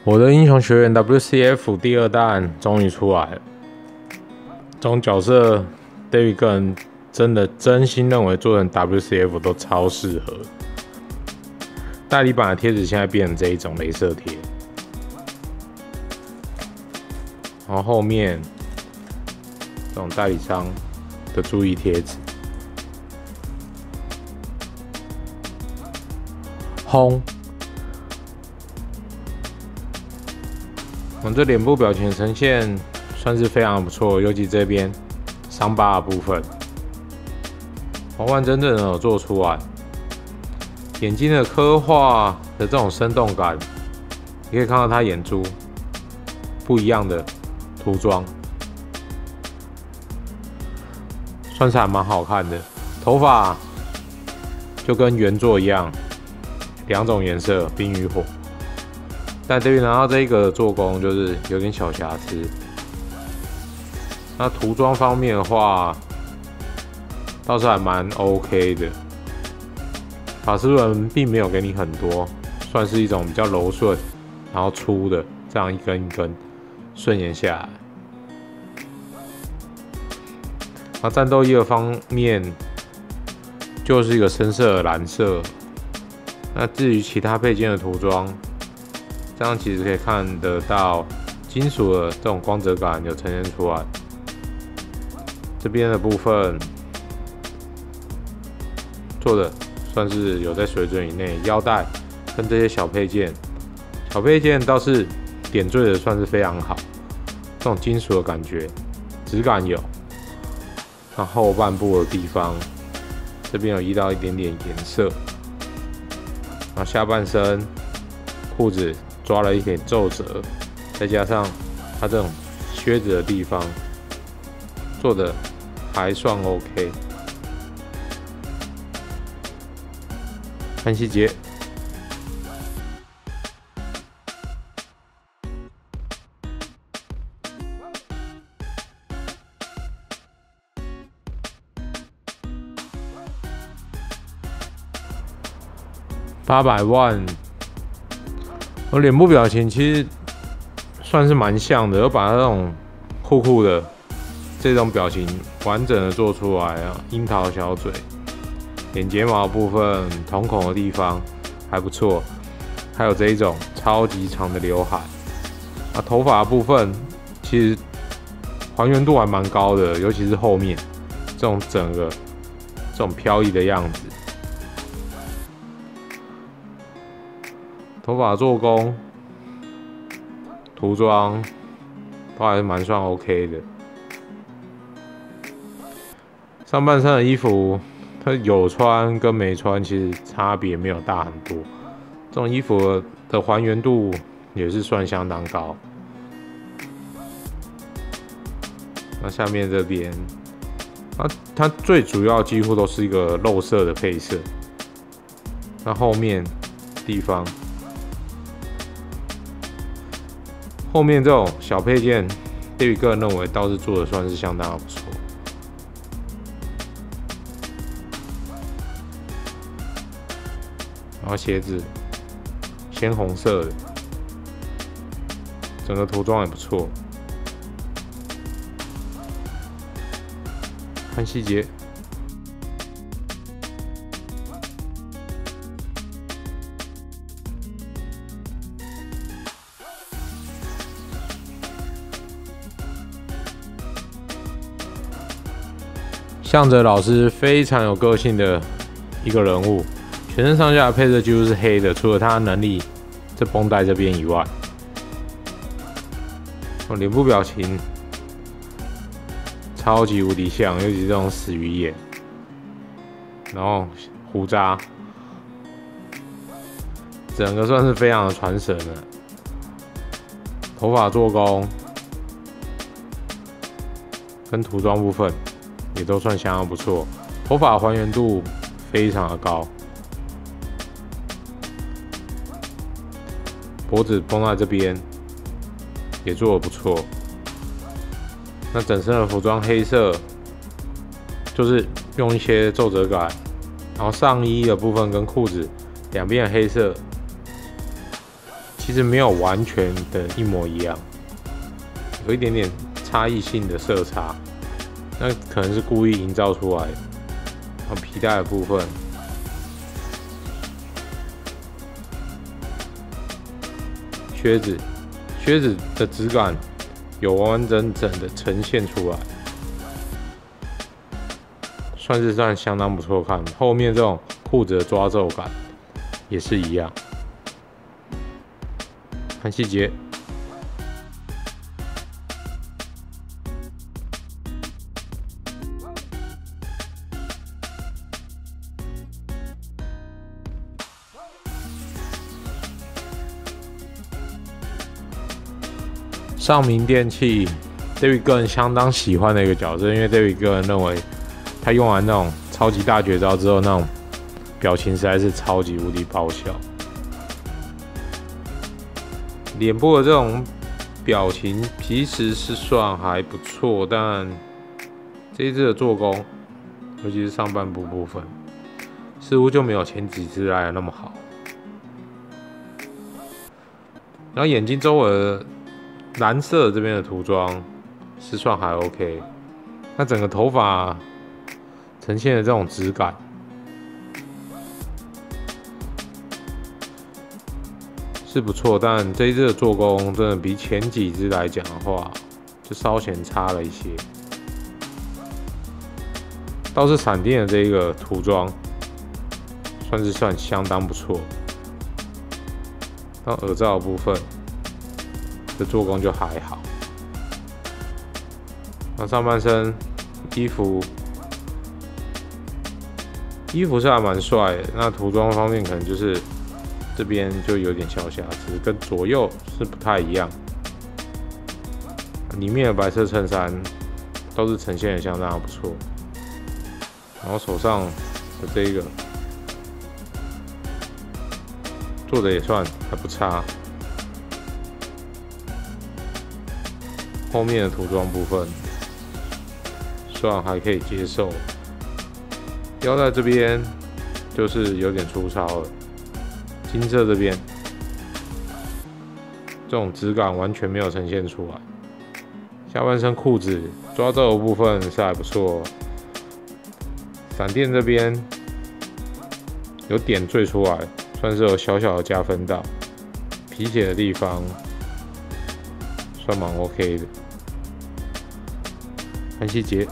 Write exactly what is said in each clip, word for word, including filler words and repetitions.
我的英雄学院 W C F 第二弹终于出来了，这种角色 David 个人真的真心认为做成 W C F 都超适合。代理版的贴纸现在变成这一种雷射贴，然后后面这种代理商的注意贴纸，轰。我们这脸部表情呈现算是非常不错，尤其这边伤疤的部分，完完整整的有做出来。眼睛的刻画的这种生动感，你可以看到他眼珠不一样的涂装，算是还蛮好看的。头发就跟原作一样，两种颜色，冰与火。但对于拿到这一个做工就是有点小瑕疵。那涂装方面的话，倒是还蛮 OK 的。法师轮并没有给你很多，算是一种比较柔顺，然后粗的这样一根一根顺延下来。那战斗衣的方面就是一个深色的蓝色。那至于其他配件的涂装，这样其实可以看得到金属的这种光泽感有呈现出来。这边的部分做的算是有在水准以内，腰带跟这些小配件，小配件倒是点缀的算是非常好，这种金属的感觉，质感有。那后半部的地方，这边有移到一点点颜色，然后下半身裤子抓了一点皱褶，再加上它这种靴子的地方做的还算 OK。看细节，八百万。我脸部表情其实算是蛮像的，有把它那种酷酷的这种表情完整的做出来啊，樱桃小嘴，眼睫毛部分、瞳孔的地方还不错，还有这一种超级长的刘海啊，头发的部分其实还原度还蛮高的，尤其是后面这种整个这种飘逸的样子。头发做工、涂装都还是蛮算 OK 的。上半身的衣服，它有穿跟没穿其实差别没有大很多。这种衣服的还原度也是算相当高。那下面这边，它它最主要几乎都是一个肉色的配色。那后面地方。后面这种小配件，对于个人认为倒是做的算是相当的不错。然后鞋子鲜红色的，整个涂装也不错。看细节。向哲老师非常有个性的一个人物，全身上下的配色几乎是黑的，除了他的能力这绷带这边以外，哦，脸部表情超级无敌像，尤其是这种死鱼眼，然后胡渣，整个算是非常的传神了。头发做工跟涂装部分。也都算相当不错，头发还原度非常的高，脖子绷在这边也做得不错。那整身的服装黑色，就是用一些皱褶感，然后上衣的部分跟裤子两边的黑色其实没有完全的一模一样，有一点点差异性的色差，那可能是故意营造出来的。然后皮带的部分，靴子，靴子的质感有完完整整的呈现出来，算是算相当不错看。后面这种裤子的抓皱感也是一样，看细节。上明电器 ，David 个人相当喜欢的一个角色，因为 David 个人认为他用完那种超级大绝招之后，那种表情实在是超级无敌爆笑。脸部的这种表情其实是算还不错，但这一支的做工，尤其是上半部部分，似乎就没有前几支来的那么好。然后眼睛周围的蓝色这边的涂装是算还 OK， 那整个头发呈现的这种质感，是不错，但这一支的做工真的比前几支来讲的话，就稍显差了一些。倒是闪电的这一个涂装，算是算相当不错。到耳罩的部分，这做工就还好。那上半身衣服，衣服是还蛮帅的。那涂装方面可能就是这边就有点小瑕疵，跟左右是不太一样。里面的白色衬衫都是呈现的相当不错。然后手上的这一个做的也算还不差。后面的涂装部分算还可以接受，腰带这边就是有点粗糙了，金色这边这种质感完全没有呈现出来。下半身裤子抓皱的部分是还不错，闪电这边有点缀出来，算是有小小的加分到。皮鞋的地方算蛮 OK 的。看细节，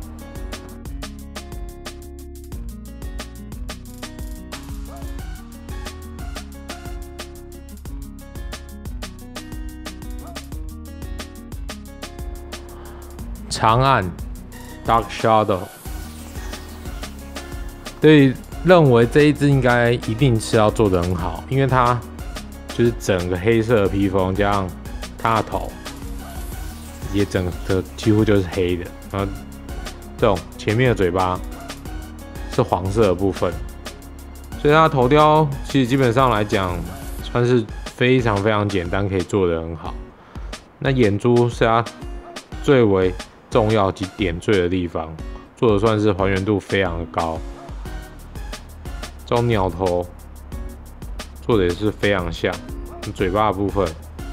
长暗 Dark Shadow， 对，认为这一支应该一定是要做得很好，因为它就是整个黑色的披风加上它的头。也整个几乎就是黑的，然后这种前面的嘴巴是黄色的部分，所以它的头雕其实基本上来讲算是非常非常简单，可以做得很好。那眼珠是它最为重要及点缀的地方，做的算是还原度非常的高。这种鸟头做的也是非常像，嘴巴的部分。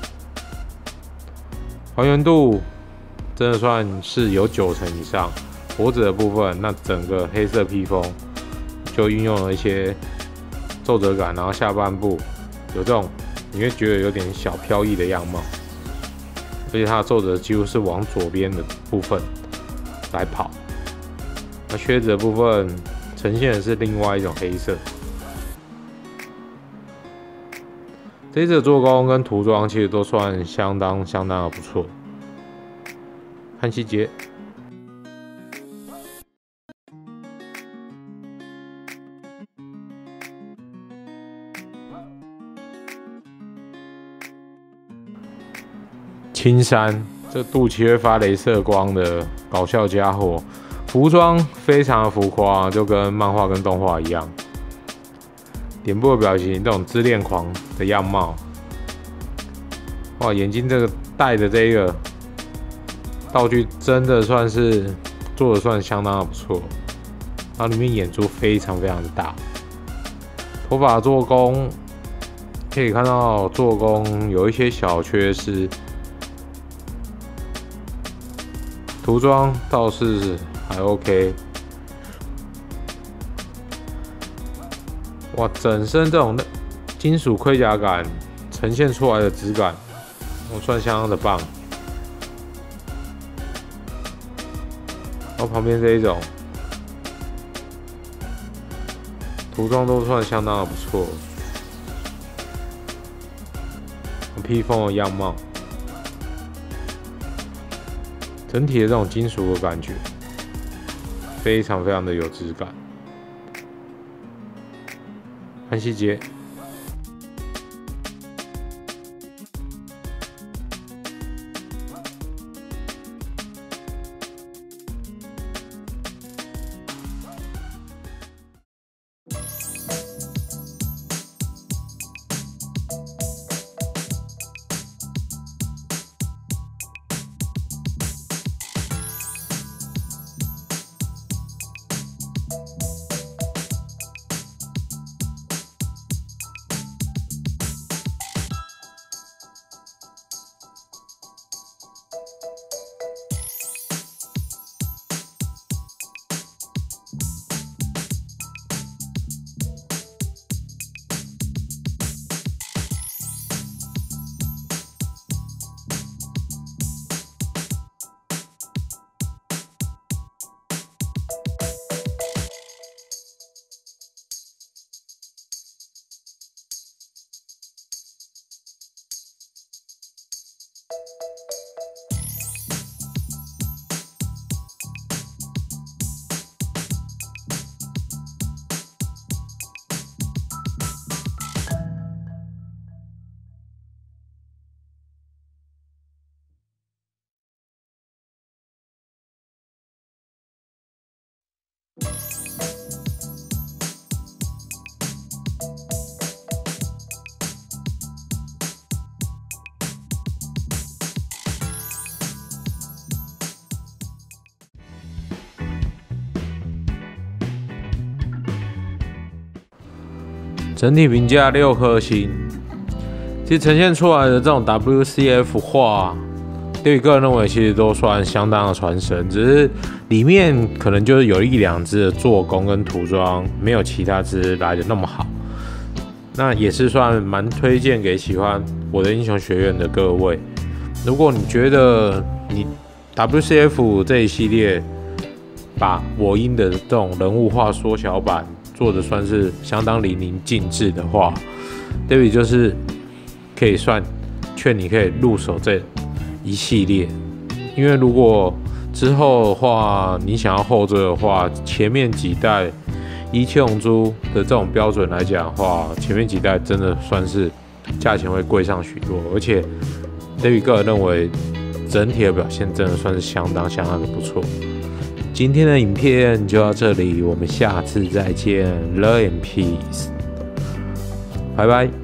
还原度真的算是有九成以上，脖子的部分，那整个黑色披风就运用了一些皱褶感，然后下半部有这种你会觉得有点小飘逸的样貌，而且它的皱褶几乎是往左边的部分来跑。那靴子的部分呈现的是另外一种黑色。这一次的做工跟涂装其实都算相当相当的不错。看细节，青山这肚脐会发雷射光的搞笑家伙，服装非常的浮夸，就跟漫画跟动画一样。脸部的表情，这种自恋狂的样貌，哇，眼睛这个戴的这个道具真的算是做的算相当的不错，然后里面眼珠非常非常的大，头发做工可以看到做工有一些小缺失，涂装倒是还 OK。哇，整身这种金属盔甲感呈现出来的质感，我算相当的棒。然后旁边这一种涂装都算相当的不错。披风的样貌，整体的这种金属的感觉，非常非常的有质感。看细节。整体评价六颗星。其实呈现出来的这种 W C F 画，对于个人认为其实都算相当的传神，只是里面可能就是有一两只的做工跟涂装没有其他只来的那么好。那也是算蛮推荐给喜欢我的英雄学院的各位。如果你觉得你 W C F 这一系列把我英的这种人物画缩小版做的算是相当淋漓尽致的话 ，David 就是可以算劝你可以入手这一系列，因为如果之后的话你想要后追的话，前面几代以七龙珠的这种标准来讲的话，前面几代真的算是价钱会贵上许多，而且 David 个人认为整体的表现真的算是相当相当的不错。今天的影片就到这里，我们下次再见 ，Love and Peace，拜拜。